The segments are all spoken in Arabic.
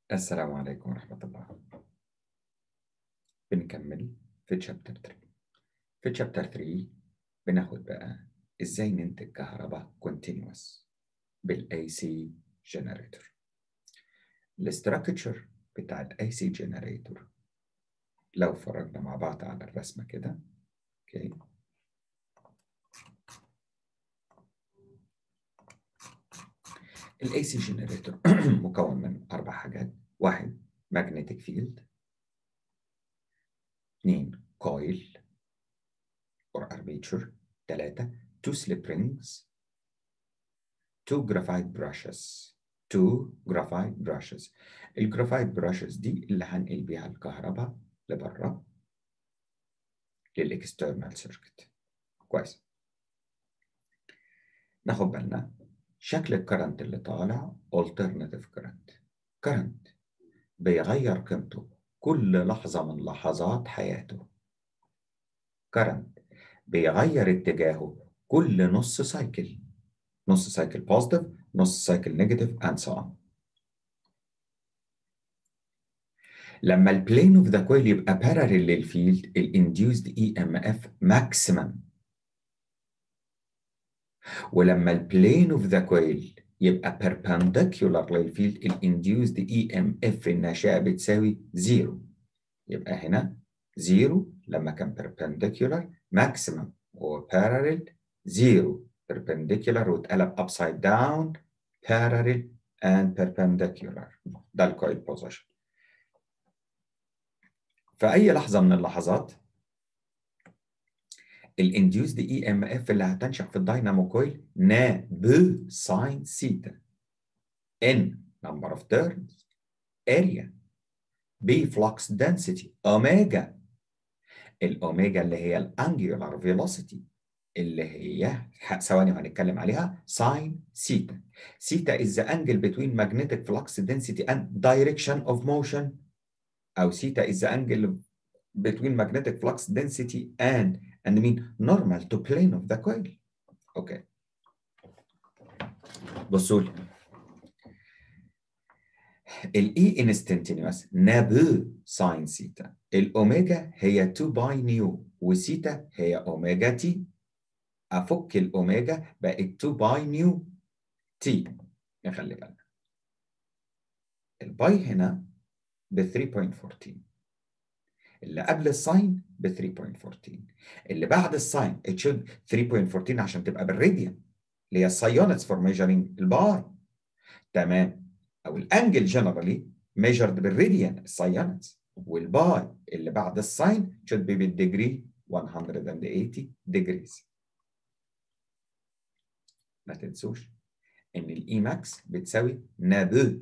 السلام عليكم ورحمة الله. بنكمل في تشابتر 3. في تشابتر 3 بناخد بقى ازاي ننتج كهرباء continuous بالاي سي جنريتور. الاستراكشر بتاع الاي سي جنريتور لو فرجنا مع بعض على الرسمة كده. اوكي، الاي سي جنريتور مكون من 4 حاجات. 1 magnetic field، 2 coil or armature، 3 2 slip rings، 2 graphite brushes. 2 graphite brushes. الجرافايت براشز دي اللي هنقل بيها الكهرباء لبره للاكسترنال سيركت. كويس، ناخد بالنا شكل الكرنت اللي طالع alternative current. كرنت بيغير قيمته كل لحظة من لحظات حياته. كرنت بيغير اتجاهه كل نص سايكل، نص سايكل بوزيتيف، نص سايكل نيجاتيف and so on. لما البلين اوف ذا كويل يبقى باراليل للفيلد الانديوزد اي ام اف ماكسيمم، ولما البلين اوف ذا كويل يبقى بيربنديكولار للفيلد الانديوزد اي ام اف الناشئه بتساوي 0. يبقى هنا 0 لما كان بيربنديكولار، ماكسيمم هو باراليل 0 بيربنديكولار واتقلب ابسايد داون باراليل اند بيربنديكولار. ده الكويل بوزيشن. في أي لحظة من اللحظات الانديوزد اي ام اف اللي هتنشأ في الداينامو كويل نا ب ساين سيتا، ان نمبر اوف تيرنز، اريا، بي فلكس دنسيتي، اوميجا. الاوميجا اللي هي الانجولار فيلوسيتي اللي هي ثواني هنتكلم عليها ساين سيتا. سيتا is the angle between magnetic flux density and direction of motion، او سيتا is the angle between magnetic flux density and mean normal to plane of the coil. اوكي، بصوا لي الاي انستنتينيوس نابو ساين سيتا، الاوميجا هي 2 باي نيو وسيتا هي اوميجا تي. افك الاوميجا بقت 2 باي نيو تي. نخلي بالنا الباي هنا ب 3.14، اللي قبل الساين ب 3.14، اللي بعد الساين اتشد 3.14 عشان تبقى بالراديان اللي هي السايونتس فور ميجرينج الباي. تمام، او الانجل جنرالي ميجرد بالراديان السايونتس، والباي اللي بعد الساين should be بالديجري 180 degrees. ما تنسوش ان الاي ماكس بتساوي نابو.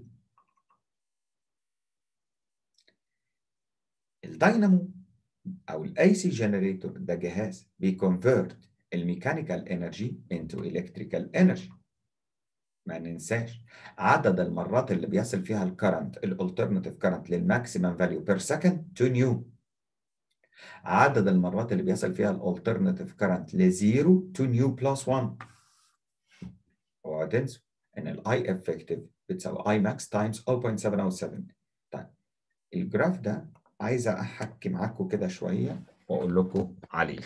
الداينامو او الاي سي جنريتور ده جهاز بيكونفيرت الميكانيكال انرجي انتو الكتريكال انرجي. ما ننساش عدد المرات اللي بيصل فيها الكرنت الالترناتيف كرنت للماكسيمم فاليو بير سكند 2 نيو. عدد المرات اللي بيصل فيها الالترناتيف كرنت لزيرو 2 نيو بلس 1. اوعوا تنسوا ان الاي افكتيف بتساوي اي ماكس تايمز 0.707. طيب الجراف ده عايزه احكي معاكم كده شويه واقول لكم عليه.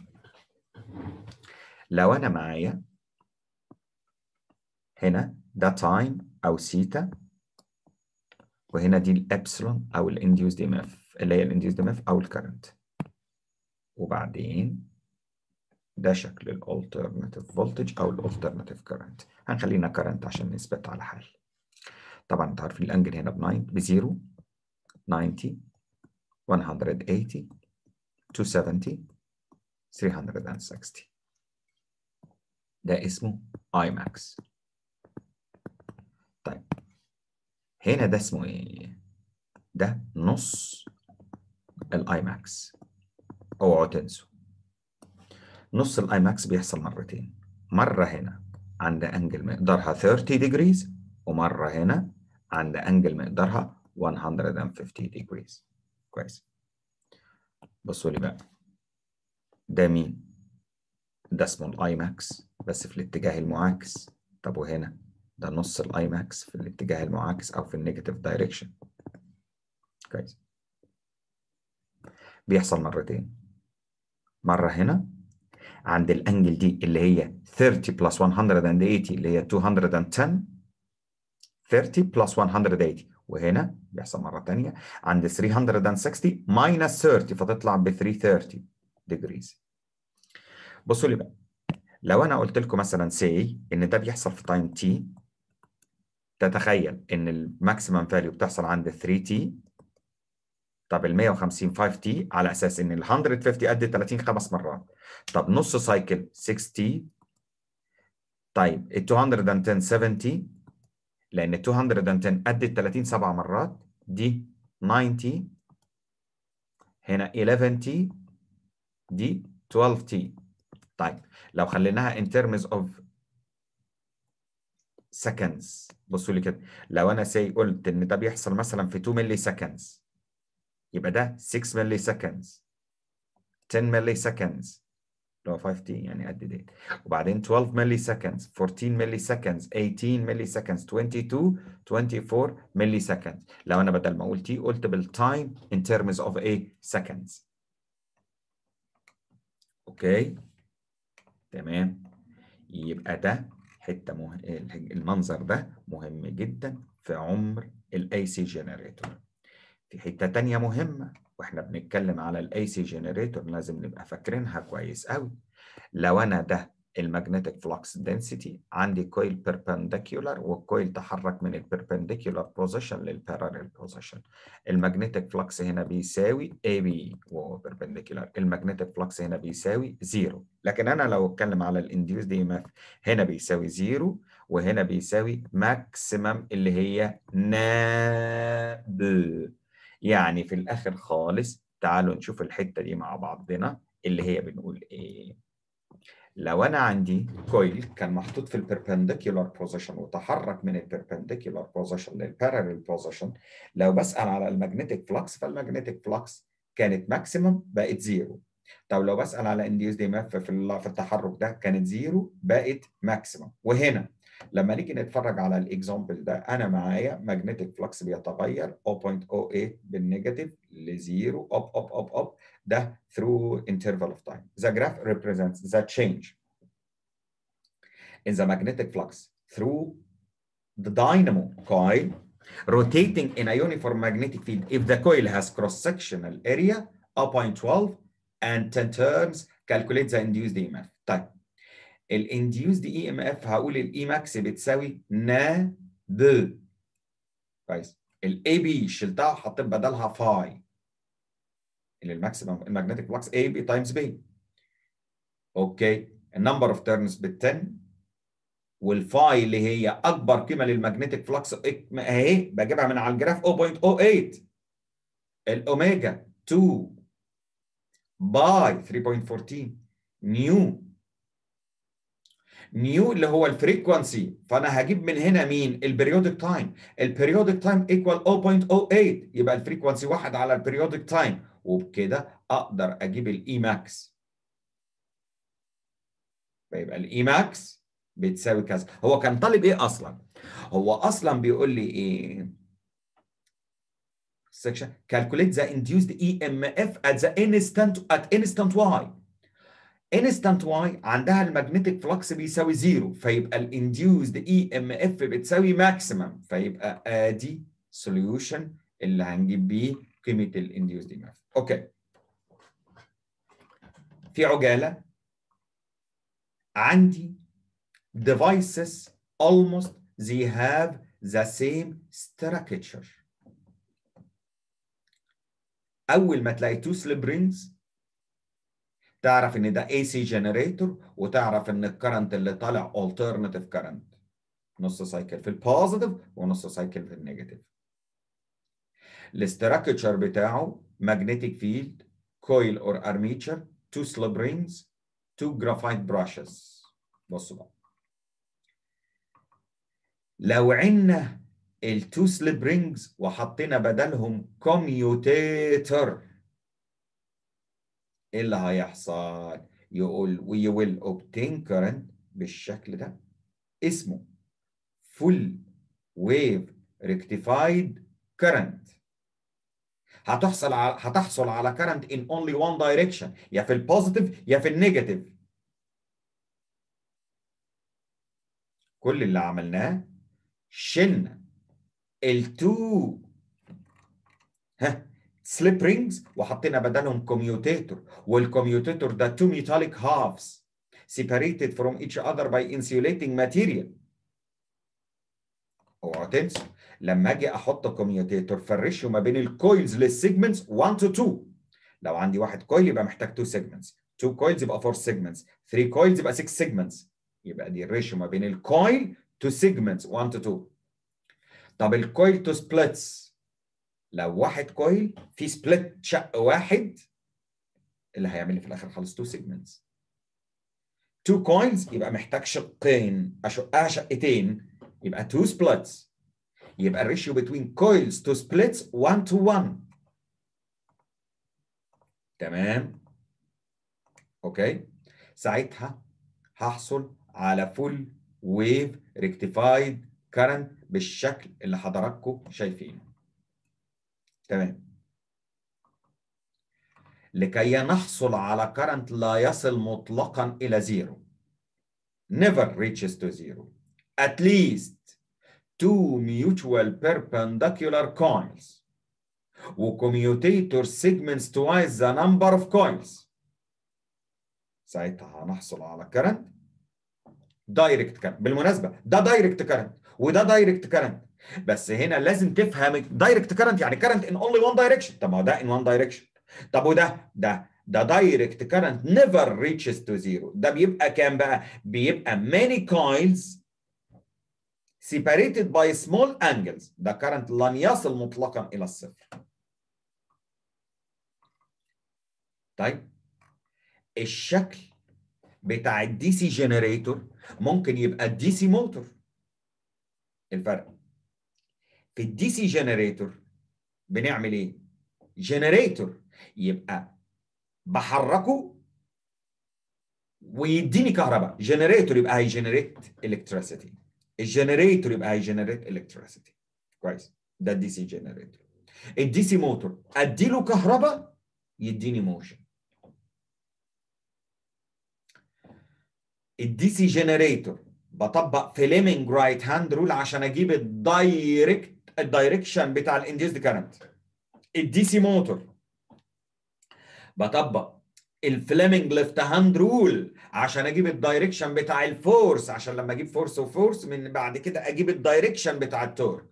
لو انا معايا هنا ده تايم او سيتا، وهنا دي الابسلون او الانديوزد ام اف اللي هي الانديوزد ام اف او الكرنت، وبعدين ده شكل الالترناتيف فولتج او الالترناتيف كرنت. هنخلينا كرنت عشان نثبت على حال. طبعا انتوا عارفين الانجل هنا بزيرو، 90، 180، 270، 360. ده اسمه اي ماكس. طيب هنا ده اسمه ايه؟ ده نص الاي ماكس. اوعوا تنسوا نص الاي ماكس بيحصل مرتين، مره هنا عند انجل مقدارها 30 degrees، ومره هنا عند انجل مقدارها 150 degrees. كويس، بصوا لي بقى ده مين؟ ده اسمه الاي ماكس بس في الاتجاه المعاكس. طب وهنا ده نص الاي ماكس في الاتجاه المعاكس او في النيجاتيف دايركشن. كويس. بيحصل مرتين، مرة هنا عند الانجل دي اللي هي 30 بلس 180 اللي هي 210، 30 بلس 180، وهنا بيحصل مرة تانية عند 360 minus 30 فتطلع ب 330 degrees. بصوا لي بقى، لو انا قلت لكم مثلا say ان ده بيحصل في تايم t، تتخيل ان الماكسيمم فاليو بتحصل عند 3t. طب ال 150 5t على اساس ان ال 150 قد 30 5 مرات. طب نص سايكل 6t. طيب ال 210 70، لان 210 قد 30 7 مرات، دي 90، هنا 11t، دي 12t. طيب لو خليناها in terms of seconds، بصوا لي كده، لو انا قلت ان ده بيحصل مثلا في 2 ملي seconds، يبقى ده 6 ملي seconds، 10 ملي seconds اللي هو 5t يعني قد ده، وبعدين 12 ملي seconds، 14 ملي seconds، 18 ملي seconds، 22، 24 ملي seconds. لو انا بدل ما اقول t قلت بالتايم in terms of seconds. اوكي تمام. يبقى ده حته المنظر ده مهم جدا في عمر الاي سي جنريتور. في حته تانيه مهمه واحنا بنتكلم على الاي سي جنريتور لازم نبقى فاكرينها كويس قوي. لو انا ده المagnetic flux density، عندي كويل perpendicular والكويل تحرك من البربنديكولار بوزيشن للبارالل بوزيشن. المagnetic flux هنا بيساوي AB وهو perpendicular، المagnetic flux هنا بيساوي 0. لكن انا لو اتكلم على الانديوسد EMF هنا بيساوي 0 وهنا بيساوي ماكسيمم اللي هي ناب. يعني في الاخر خالص تعالوا نشوف الحته دي مع بعضنا اللي هي بنقول ايه. لو انا عندي كويل كان محطوط في البربنديكولار بوزيشن وتحرك من البربنديكولار بوزيشن للبارالل بوزيشن، لو بسأل على المagnetic فلكس فالمagnetic فلكس كانت ماكسيمم بقت 0. طب لو بسأل على induced EMF في التحرك ده كانت 0 بقت ماكسيمم. وهنا لما نيجي نتفرج على الاكزامبل ده انا معايا magnetic فلكس بيتغير 0.08 بالنيجاتيف ل 0 اب ده through interval of time. The graph represents the change in the magnetic flux through the dynamo coil rotating in a uniform magnetic field if the coil has cross-sectional area 0.12 and 10 turns. Calculate the induced EMF. طيب الانديوزد اي ام اف هقول الاي ماكس بتساوي نا ب. كويس. الاي بي شلتها وحطيت بدلها فاي اللي الماكسيمم المagnetic flux اي بي تايمز بي. اوكي النمبر اوف تيرنز بال 10 والفاي اللي هي اكبر قيمه للمagnetic فلكس اهي بجيبها من على الجراف 0.08 الاوميجا 2 باي 3.14 نيو اللي هو الفريكوانسي. فانا هجيب من هنا مين؟ البريودك تايم. البريودك تايم ايكوال 0.08 يبقى الفريكوانسي 1 على البريودك تايم، وبكده اقدر اجيب الاي ماكس. فيبقى الاي ماكس بتساوي كذا. هو كان طالب ايه اصلا؟ هو اصلا بيقول لي ايه؟ section calculate the induced EMF at the instant y. instant y عندها المagnetic flux بيساوي 0 فيبقى الانديوزد EMF بتساوي ماكسيمم، فيبقى ادي solution اللي هنجيب بيه قيمه الانديوزد EMF. اوكي في عجاله عندي devices almost they have the same structure. اول ما تلاقي two slip rings تعرف ان ده AC generator وتعرف ان الكرنت اللي طالع alternative current، نص سايكل في البوزيتيف ونص سايكل في النيجاتيف. الاستراكشر بتاعه magnetic field coil or armature two slip rings two graphite brushes. بصوا بقى لو عنا التو سليب رينجز وحطينا بدلهم كوميوتيتر ايه اللي هيحصل؟ يقول we will obtain current بالشكل ده اسمه full wave rectified current. هتحصل على current in only one direction، يا في البوزيتيف يا في النيجاتيف. كل اللي عملناه شلنا التو سليب رينجز وحطينا بدلهم كوميوتيتور، والكوميوتيتور ده two metallic halves separated from each other by insulating material. اوعوا تنسوا لما اجي احط كوميوتيتور فالريشيو ما بين الكويلز للسيجمنتس 1 to 2. لو عندي واحد كويل يبقى محتاج 2 سيجمنتس، 2 كويلز يبقى 4 سيجمنتس، 3 كويلز يبقى 6 سيجمنتس. يبقى دي الريشيو ما بين الكويل تو سيجمنتس 1 to 2. طب الكويل تو سبليتس، لو واحد كويل في سبليت شق واحد اللي هيعمل لي في الاخر خالص 2 سيجمنتس. 2 كويلز يبقى محتاج شقين، اشقها شقتين يبقى 2 سبليتس. يبقى الريشيو بين كويلز تو سبليتس 1 to 1. تمام؟ اوكي؟ ساعتها هحصل على فول ويف ريكتيفايد كارنت بالشكل اللي حضراتكم شايفينه. تمام. لكي نحصل على كارنت لا يصل مطلقا الى زيرو، never reaches to zero, at least two mutual perpendicular coils وcommutator segments twice the number of coils. ساعتها هنحصل على كارنت دايركت كارنت. بالمناسبه ده دايركت كارنت وده دايركت كارنت، بس هنا لازم تفهم دايركت كارنت يعني كارنت ان اونلي وان دايركشن. طب ما هو ده ان وان دايركشن. طب وده دايركت كارنت نيفر ريتشز تو زيرو. ده بيبقى كام بقى؟ بيبقى many coils separated by small angles. ده كارنت لن يصل مطلقا الى الصفر. طيب الشكل بتاع الدي سي جنريتور ممكن يبقى الدي سي موتور. الفرق في الدي سي جنريتور بنعمل ايه؟ جنريتور يبقى بحركه ويديني كهرباء. جنريتور يبقى هيجنريت الكتريسيتي. الجنريتور يبقى هيجنريت الكتريسيتي. كويس؟ ده الدي سي جنريتور. الدي سي موتور اديله كهرباء يديني موشن. الدي سي جنريتور بطبق فليمنج رايت هاند رول عشان اجيب الدايركشن بتاع الانديوسد كارنت. الدي سي موتور بطبق الفليمنج ليفت هاند رول عشان اجيب الدايركشن بتاع الفورس، عشان لما اجيب فورس وفورس من بعد كده اجيب الدايركشن بتاع التورك.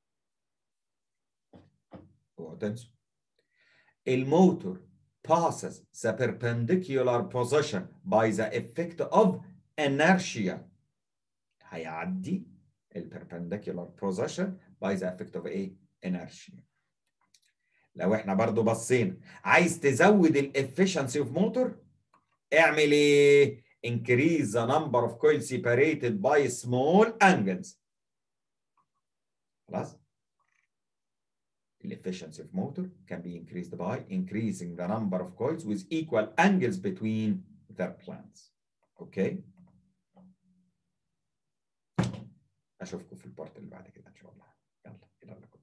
تنسوا الموتور passes the perpendicular position by the effect of inertia. هيعدي perpendicular position by the effect of ايه؟ inertia. لو احنا برضو بصينا عايز تزود الافشنسي اوف موتور اعمل ايه؟ increase the number of coils separated by small angles. خلاص؟ الefficiency of motor can be increased by increasing the number of coils with equal angles between their planes. اوكي؟ اشوفكم في البارت اللي بعد كده ان شاء الله. يلا الى اللقاء.